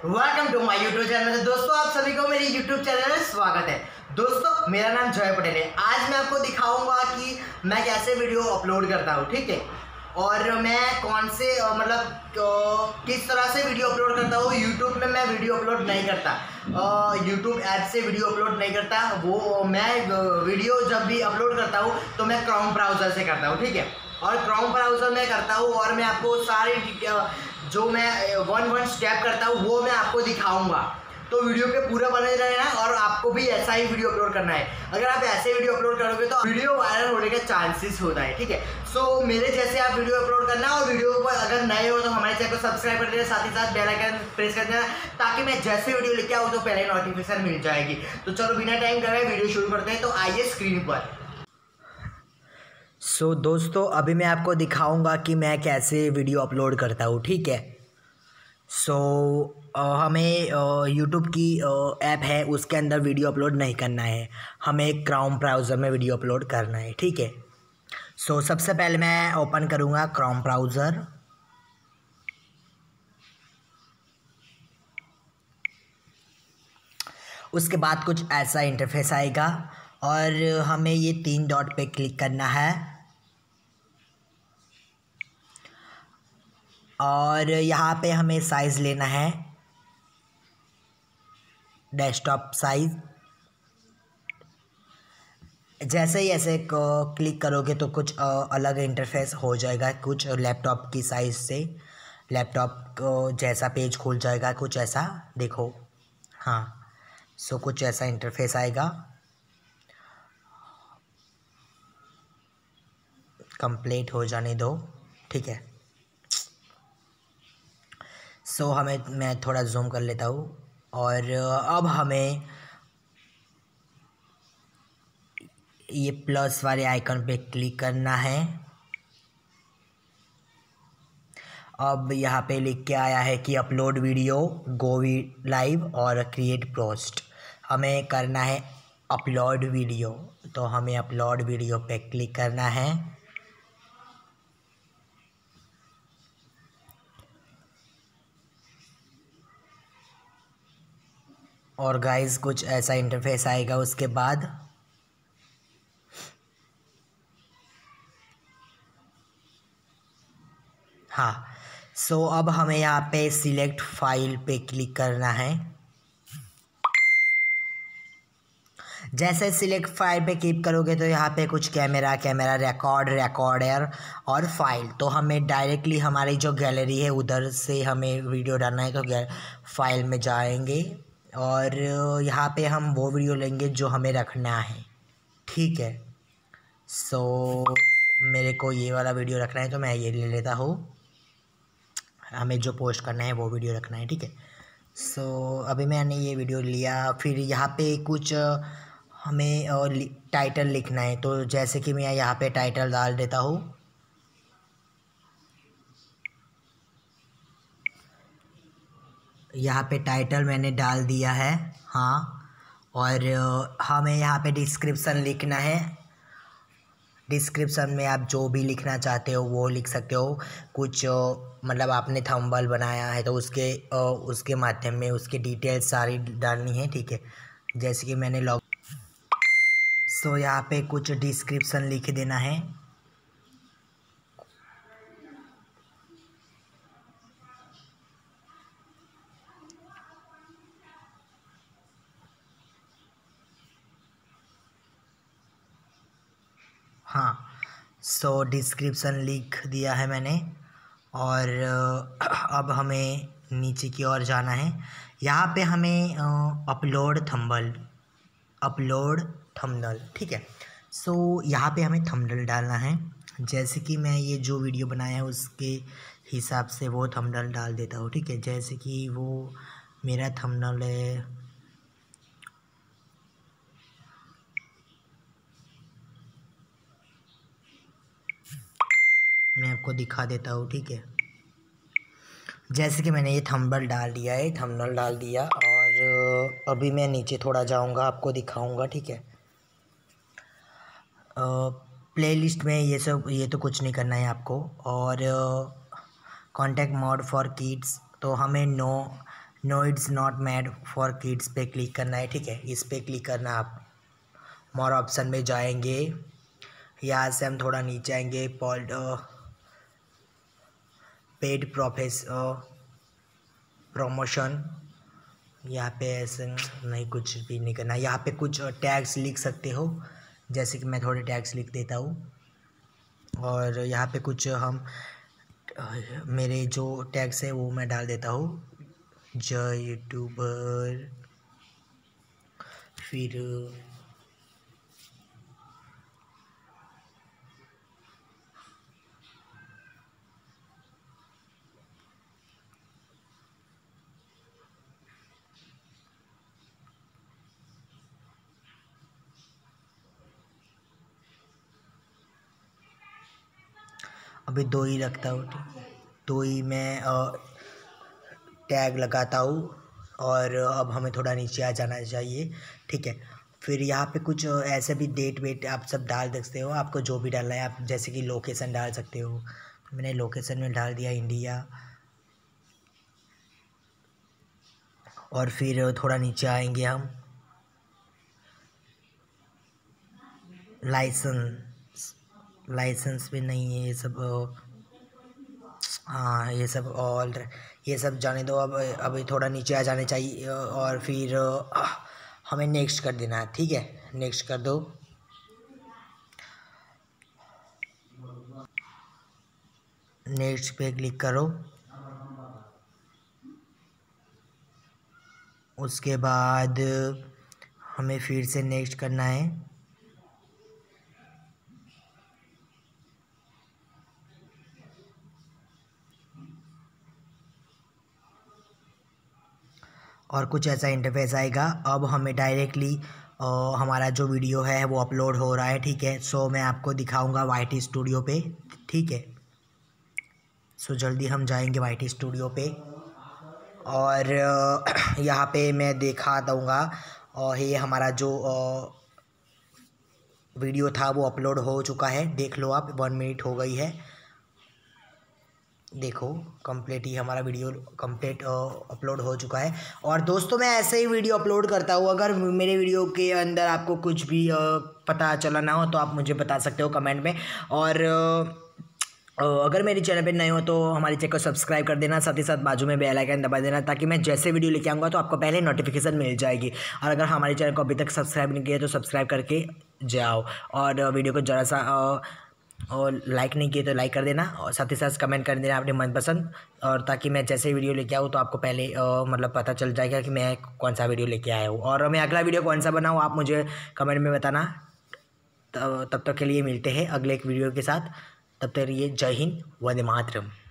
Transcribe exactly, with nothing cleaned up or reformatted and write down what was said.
Welcome to my YouTube channel. दोस्तों आप सभी को मेरी यूट्यूब चैनल में स्वागत है। दोस्तों मेरा नाम जय पटेल है। आज मैं आपको दिखाऊंगा कि मैं कैसे वीडियो अपलोड करता हूँ, ठीक है, और मैं कौन से मतलब किस तरह से वीडियो अपलोड करता हूँ। यूट्यूब में मैं वीडियो अपलोड नहीं करता, यूट्यूब ऐप से वीडियो अपलोड नहीं करता। वो मैं वीडियो जब भी अपलोड करता हूँ तो मैं क्रोम ब्राउज़र से करता हूँ, ठीक है, और क्रोम ब्राउज़र में करता हूँ और मैं आपको सारी जो मैं वन वन स्टेप करता हूँ वो मैं आपको दिखाऊंगा। तो वीडियो पे पूरा बने रहना है और आपको भी ऐसा ही वीडियो अपलोड करना है। अगर आप ऐसे वीडियो अपलोड करोगे तो वीडियो वायरल होने का चांसेस होता है, ठीक है। सो मेरे जैसे आप वीडियो अपलोड करना, और वीडियो को अगर नए हो तो हमारे चैनल को सब्सक्राइब कर देना, साथ ही साथ बेल आइकन प्रेस कर देना ताकि मैं जैसे वीडियो लेके आऊँ तो पहले नोटिफिकेशन मिल जाएगी। तो चलो बिना टाइम कराए वीडियो शुरू करते हैं। तो आइए स्क्रीन पर। सो so, दोस्तों अभी मैं आपको दिखाऊंगा कि मैं कैसे वीडियो अपलोड करता हूँ, ठीक है। सो so, uh, हमें यूट्यूब uh, की ऐप uh, है, उसके अंदर वीडियो अपलोड नहीं करना है, हमें क्रोम ब्राउज़र में वीडियो अपलोड करना है, ठीक है। सो so, सबसे पहले मैं ओपन करूँगा क्रोम ब्राउज़र। उसके बाद कुछ ऐसा इंटरफेस आएगा और हमें ये तीन डॉट पे क्लिक करना है और यहाँ पे हमें साइज़ लेना है, डेस्कटॉप साइज़। जैसे ही ऐसे क्लिक करोगे तो कुछ अलग इंटरफेस हो जाएगा, कुछ लैपटॉप की साइज़ से लैपटॉप को जैसा पेज खुल जाएगा, कुछ ऐसा देखो। हाँ, सो कुछ ऐसा इंटरफेस आएगा। कंप्लीट हो जाने दो, ठीक है। सो so, हमें मैं थोड़ा जूम कर लेता हूँ और अब हमें ये प्लस वाले आइकन पे क्लिक करना है। अब यहाँ पे लिख के आया है कि अपलोड वीडियो, गो लाइव और क्रिएट पोस्ट। हमें करना है अपलोड वीडियो, तो हमें अपलोड वीडियो पे क्लिक करना है। और गाइस कुछ ऐसा इंटरफेस आएगा। उसके बाद हाँ, सो so अब हमें यहाँ पे सिलेक्ट फाइल पे क्लिक करना है। जैसे सिलेक्ट फाइल पे क्लिक करोगे तो यहाँ पे कुछ कैमरा कैमरा रिकॉर्ड रिकॉर्डर और फाइल, तो हमें डायरेक्टली हमारी जो गैलरी है उधर से हमें वीडियो डालना है। तो फाइल में जाएंगे और यहाँ पे हम वो वीडियो लेंगे जो हमें रखना है, ठीक है। सो so, मेरे को ये वाला वीडियो रखना है तो मैं ये ले लेता हूँ। हमें जो पोस्ट करना है वो वीडियो रखना है, ठीक है। सो so, अभी मैंने ये वीडियो लिया। फिर यहाँ पे कुछ हमें टाइटल लिखना है, तो जैसे कि मैं यहाँ पे टाइटल डाल देता हूँ। यहाँ पे टाइटल मैंने डाल दिया है, हाँ। और हमें यहाँ पे डिस्क्रिप्शन लिखना है। डिस्क्रिप्शन में आप जो भी लिखना चाहते हो वो लिख सकते हो। कुछ मतलब आपने थंबनेल बनाया है तो उसके उसके माध्यम में उसकी डिटेल्स सारी डालनी है, ठीक है। जैसे कि मैंने लॉग सो यहाँ पे कुछ डिस्क्रिप्शन लिख देना है। हाँ, सो डिस्क्रिप्शन लिख दिया है मैंने। और अब हमें नीचे की ओर जाना है। यहाँ पे हमें अपलोड थंबनेल अपलोड थंबनेल ठीक है। सो यहाँ पे हमें थंबनेल डालना है। जैसे कि मैं ये जो वीडियो बनाया है उसके हिसाब से वो थंबनेल डाल देता हूँ, ठीक है। जैसे कि वो मेरा थंबनेल है, मैं आपको दिखा देता हूँ, ठीक है। जैसे कि मैंने ये थंबनेल डाल दिया है, थंबनेल डाल दिया और अभी मैं नीचे थोड़ा जाऊँगा, आपको दिखाऊँगा, ठीक है। प्लेलिस्ट में ये सब ये तो कुछ नहीं करना है आपको। और कॉन्टैक्ट मोड फॉर किड्स तो हमें no no it's not made for kids पे क्लिक करना है, ठीक है। इस पे क्लिक करना, आप मोर ऑप्शन में जाएंगे, यहाँ से हम थोड़ा नीचे आएंगे, पॉल पेड प्रोफेस प्रमोशन, यहाँ पे ऐसे नहीं, कुछ भी नहीं करना। यहाँ पे कुछ टैग्स लिख सकते हो, जैसे कि मैं थोड़े टैग्स लिख देता हूँ, और यहाँ पे कुछ हम मेरे जो टैग्स है वो मैं डाल देता हूँ, जय यूट्यूबर, फिर अभी दो ही रखता हूँ, दो ही मैं टैग लगाता हूँ। और अब हमें थोड़ा नीचे आ जाना चाहिए, ठीक है। फिर यहाँ पे कुछ ऐसे भी डेट वेट आप सब डाल सकते हो, आपको जो भी डालना है। आप जैसे कि लोकेशन डाल सकते हो, मैंने लोकेशन में डाल दिया इंडिया। और फिर थोड़ा नीचे आएंगे हम, लाइसेंस, लाइसेंस भी नहीं है ये सब, हाँ ये सब ऑल, ये सब जाने दो। अब अभी थोड़ा नीचे आ जाने चाहिए, और फिर हमें नेक्स्ट कर देना है, ठीक है। नेक्स्ट कर दो, नेक्स्ट पे क्लिक करो। उसके बाद हमें फिर से नेक्स्ट करना है, और कुछ ऐसा इंटरफेस आएगा। अब हमें डायरेक्टली हमारा जो वीडियो है वो अपलोड हो रहा है, ठीक है। सो मैं आपको दिखाऊंगा वाई टी स्टूडियो पे, ठीक है। सो जल्दी हम जाएंगे वाई टी स्टूडियो पे, और यहाँ पे मैं दिखा दूँगा, और ये हमारा जो वीडियो था वो अपलोड हो चुका है, देख लो आप, वन मिनट हो गई है। देखो कंप्लीट ही हमारा वीडियो कंप्लीट अपलोड हो चुका है। और दोस्तों मैं ऐसे ही वीडियो अपलोड करता हूँ, अगर मेरे वीडियो के अंदर आपको कुछ भी uh, पता चला ना हो तो आप मुझे बता सकते हो कमेंट में। और uh, अगर मेरे चैनल पे नए हो तो हमारे चैनल को सब्सक्राइब कर देना, साथ ही साथ बाजू में बेल आइकन दबा देना, ताकि मैं जैसे वीडियो लेके आऊँगा तो आपको पहले नोटिफिकेशन मिल जाएगी। और अगर हमारे चैनल को अभी तक सब्सक्राइब नहीं किया तो सब्सक्राइब करके जाओ, और वीडियो को ज़रा सा और लाइक नहीं किए तो लाइक कर देना, और साथ ही साथ कमेंट कर देना अपने मनपसंद, और ताकि मैं जैसे वीडियो लेके आऊँ तो आपको पहले आ, मतलब पता चल जाएगा कि मैं कौन सा वीडियो लेके आया हूँ। और मैं अगला वीडियो कौन सा बनाऊँ आप मुझे कमेंट में बताना। तब तक के लिए मिलते हैं अगले एक वीडियो के साथ, तब तक ये जय हिंद, वंदे मातरम।